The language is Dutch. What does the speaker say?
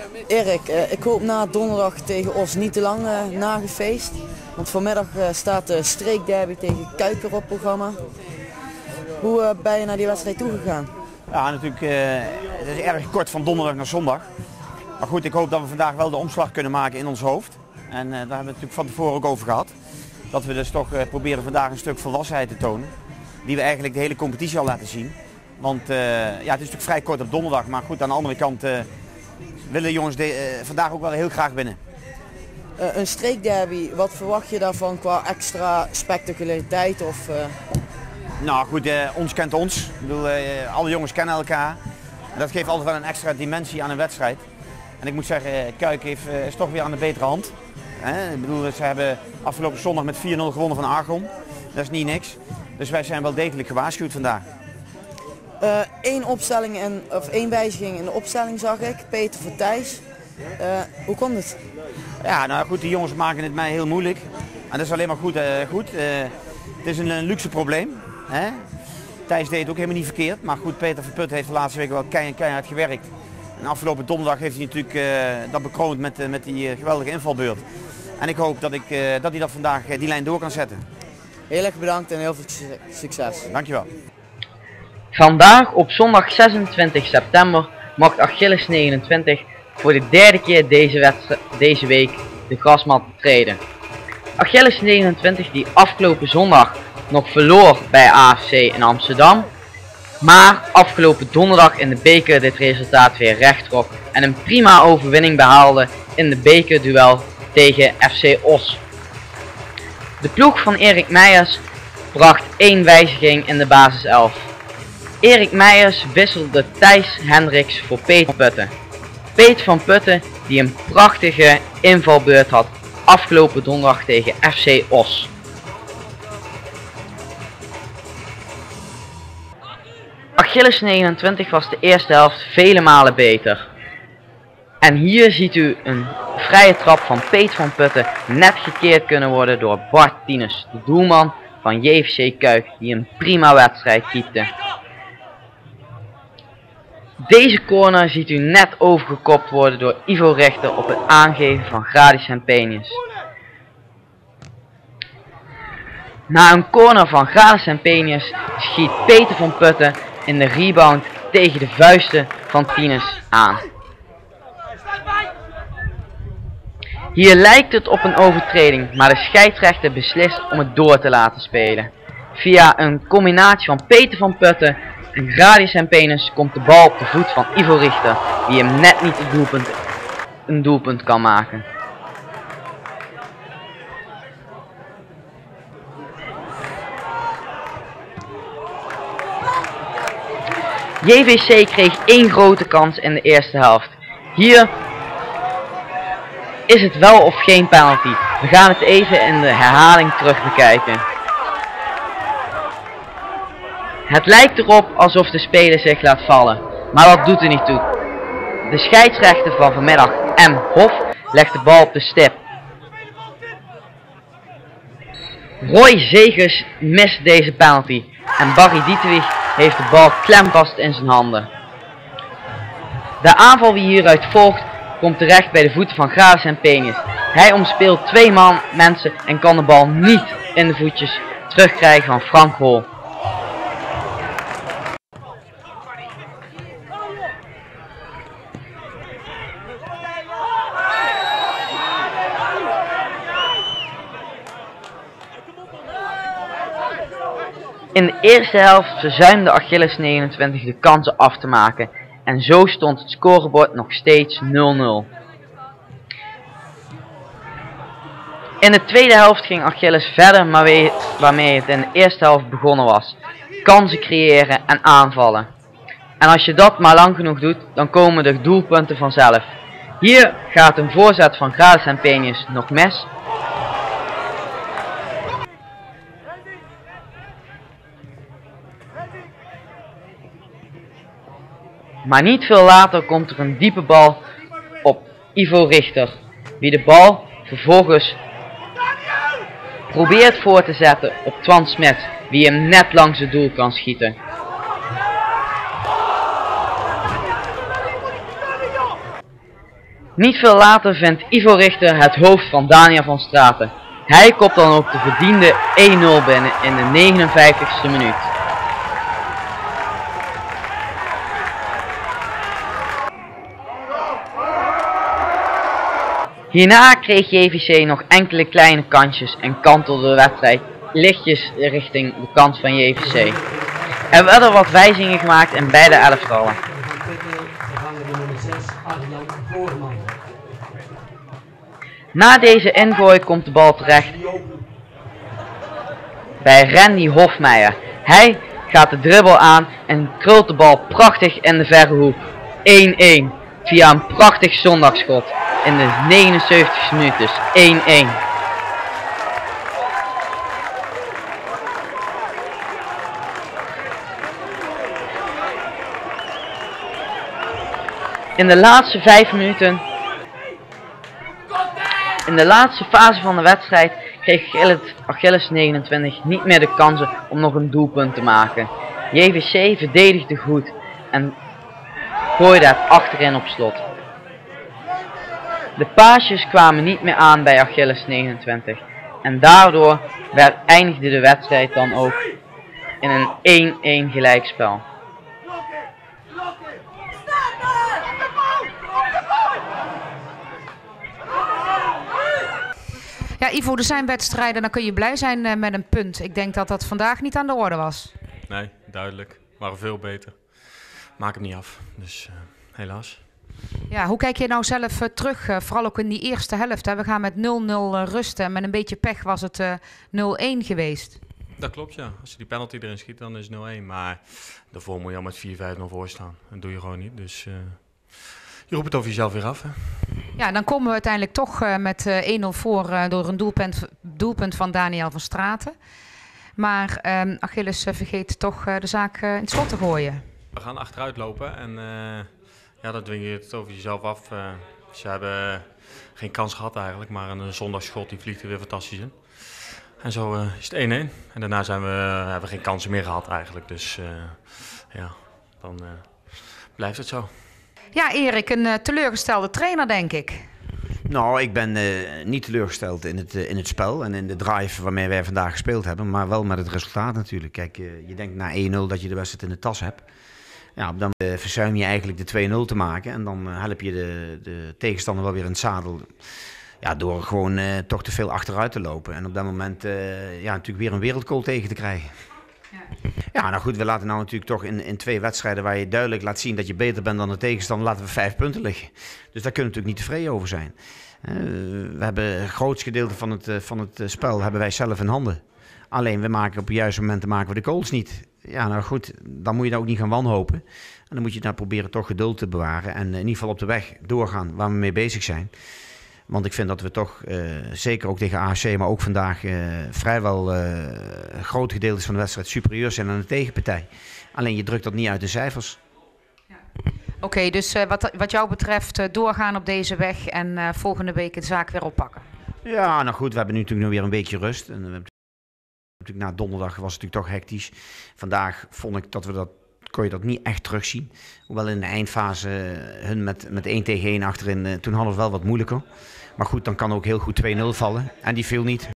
Erik, ik hoop na donderdag tegen Os niet te lang nagefeest. Want vanmiddag staat de streekderby tegen Kuiper op programma. Hoe ben je naar die wedstrijd toegegaan? Ja, natuurlijk, het is erg kort van donderdag naar zondag. Maar goed, ik hoop dat we vandaag wel de omslag kunnen maken in ons hoofd. En daar hebben we het natuurlijk van tevoren ook over gehad. Dat we dus toch proberen vandaag een stuk volwassenheid te tonen. Die we eigenlijk de hele competitie al laten zien. Want ja, het is natuurlijk vrij kort op donderdag. Maar goed, aan de andere kant willen de jongens vandaag ook wel heel graag winnen. Een streekderby, wat verwacht je daarvan qua extra spectaculariteit? Nou goed, ons kent ons. Ik bedoel, alle jongens kennen elkaar. En dat geeft altijd wel een extra dimensie aan een wedstrijd. En ik moet zeggen, Kuik is toch weer aan de betere hand. Ik bedoel, ze hebben afgelopen zondag met 4-0 gewonnen van Argon. Dat is niet niks. Dus wij zijn wel degelijk gewaarschuwd vandaag. Één wijziging in de opstelling zag ik, Peter voor Thijs. Hoe komt het? Ja, nou goed, die jongens maken het mij heel moeilijk. En dat is alleen maar goed. Het is een luxe probleem. Hè? Thijs deed het ook helemaal niet verkeerd. Maar goed, Peter van Putten heeft de laatste weken wel keihard gewerkt. En afgelopen donderdag heeft hij natuurlijk dat bekroond met die geweldige invalbeurt. En ik hoop dat hij dat vandaag die lijn door kan zetten. Heel erg bedankt en heel veel succes. Dankjewel. Vandaag op zondag 26 september mag Achilles 29 voor de derde keer deze week de grasmat betreden. Achilles 29 die afgelopen zondag nog verloor bij AFC in Amsterdam, maar afgelopen donderdag in de beker dit resultaat weer recht trok en een prima overwinning behaalde in de bekerduel tegen FC Os. De ploeg van Erik Meijers bracht 1 wijziging in de basiself. Erik Meijers wisselde Thijs Hendricks voor Peet van Putten. Peet van Putten die een prachtige invalbeurt had afgelopen donderdag tegen FC Os. Achilles 29 was de eerste helft vele malen beter. En hier ziet u een vrije trap van Peet van Putten net gekeerd kunnen worden door Bart Tieners, de doelman van JVC Kuik, die een prima wedstrijd keepte. Deze corner ziet u net overgekopt worden door Ivo Richter op het aangeven van Gradis Hempenius. Na een corner van Gradis Hempenius schiet Peter van Putten in de rebound tegen de vuisten van Tieners aan. Hier lijkt het op een overtreding, maar de scheidsrechter beslist om het door te laten spelen. Via een combinatie van Peter van Putten en Gradis Hempenius komt de bal op de voet van Ivo Richter, die hem net niet een doelpunt kan maken. JVC kreeg 1 grote kans in de eerste helft. Hier is het wel of geen penalty. We gaan het even in de herhaling terug bekijken. Het lijkt erop alsof de speler zich laat vallen, maar dat doet er niet toe. De scheidsrechter van vanmiddag, M. Hof, legt de bal op de stip. Roy Zegers mist deze penalty en Barry Dietrich heeft de bal klemvast in zijn handen. De aanval die hieruit volgt komt terecht bij de voeten van Gradis Hempenius. Hij omspeelt 2 mensen en kan de bal niet in de voetjes terugkrijgen van Frank Hol. In de eerste helft verzuimde Achilles 29 de kansen af te maken en zo stond het scorebord nog steeds 0-0. In de tweede helft ging Achilles verder waarmee het in de eerste helft begonnen was. Kansen creëren en aanvallen. En als je dat maar lang genoeg doet, dan komen de doelpunten vanzelf. Hier gaat een voorzet van Gradis Hempenius nog mis. Maar niet veel later komt er een diepe bal op Ivo Richter, wie de bal vervolgens probeert voor te zetten op Twan Smit, wie hem net langs het doel kan schieten. Niet veel later vindt Ivo Richter het hoofd van Daniel van Straten. Hij kopt dan ook de verdiende 1-0 binnen in de 59ste minuut. Hierna kreeg JVC nog enkele kleine kansjes en kantelde de wedstrijd lichtjes richting de kant van JVC. Er werden wat wijzigingen gemaakt in beide elftallen. Na deze ingooi komt de bal terecht bij Randy Hofmeijer. Hij gaat de dribbel aan en krult de bal prachtig in de verre hoek. 1-1 via een prachtig zondagsschot in de 79e minuut, dus 1-1. In de laatste 5 minuten, in de laatste fase van de wedstrijd, kreeg Achilles 29 niet meer de kansen om nog een doelpunt te maken. JVC verdedigde goed en gooide het achterin op slot. De paasjes kwamen niet meer aan bij Achilles 29 en daardoor eindigde de wedstrijd dan ook in een 1-1 gelijkspel. Ja, Ivo, er zijn wedstrijden, dan kun je blij zijn met een punt. Ik denk dat dat vandaag niet aan de orde was. Nee, duidelijk. We waren veel beter. Maak hem niet af, dus helaas. Ja, hoe kijk je nou zelf terug, vooral ook in die eerste helft? Hè? We gaan met 0-0 rusten en met een beetje pech was het 0-1 geweest. Dat klopt, ja. Als je die penalty erin schiet, dan is het 0-1. Maar daarvoor moet je al met 4-5-0 voor staan. Dat doe je gewoon niet, dus je roept het over jezelf weer af, hè? Ja, dan komen we uiteindelijk toch met 1-0 voor door een doelpunt van Daniel van Straten. Maar Achilles vergeet toch de zaak in het slot te gooien. We gaan achteruit lopen en ja, dan dwing je het over jezelf af. Ze hebben geen kans gehad eigenlijk, maar een zondagsschot die vliegt er weer fantastisch in. En zo is het 1-1. En daarna hebben we geen kansen meer gehad eigenlijk, dus ja, dan blijft het zo. Ja, Erik, een teleurgestelde trainer, denk ik. Nou, ik ben niet teleurgesteld in het spel en in de drive waarmee wij vandaag gespeeld hebben, maar wel met het resultaat natuurlijk. Kijk, je denkt na 1-0 dat je de wedstrijd in de tas hebt. Ja, dan verzuim je eigenlijk de 2-0 te maken en dan help je de tegenstander wel weer in het zadel. Ja, door gewoon toch te veel achteruit te lopen en op dat moment ja, natuurlijk weer een wereldgoal tegen te krijgen. Ja, nou goed, we laten nou natuurlijk toch in 2 wedstrijden waar je duidelijk laat zien dat je beter bent dan de tegenstander, laten we 5 punten liggen. Dus daar kunnen we natuurlijk niet tevreden over zijn. We hebben het grootste gedeelte van het spel hebben wij zelf in handen. Alleen we maken op de juiste momenten maken we de goals niet. Ja, nou goed, dan moet je daar ook niet gaan wanhopen. En dan moet je daar proberen toch geduld te bewaren en in ieder geval op de weg doorgaan waar we mee bezig zijn. Want ik vind dat we toch, zeker ook tegen AFC, maar ook vandaag vrijwel grote gedeeltes van de wedstrijd superieur zijn aan de tegenpartij. Alleen je drukt dat niet uit de cijfers. Ja. Oké, dus wat jou betreft doorgaan op deze weg en volgende week de zaak weer oppakken. Ja, nou goed, we hebben nu natuurlijk nog weer een weekje rust. En we hebben natuurlijk na donderdag was het natuurlijk toch hectisch. Vandaag vond ik dat kon je dat niet echt terugzien. Hoewel in de eindfase hun met 1 tegen 1 achterin, toen hadden we wel wat moeilijker. Maar goed, dan kan ook heel goed 2-0 vallen. En die viel niet.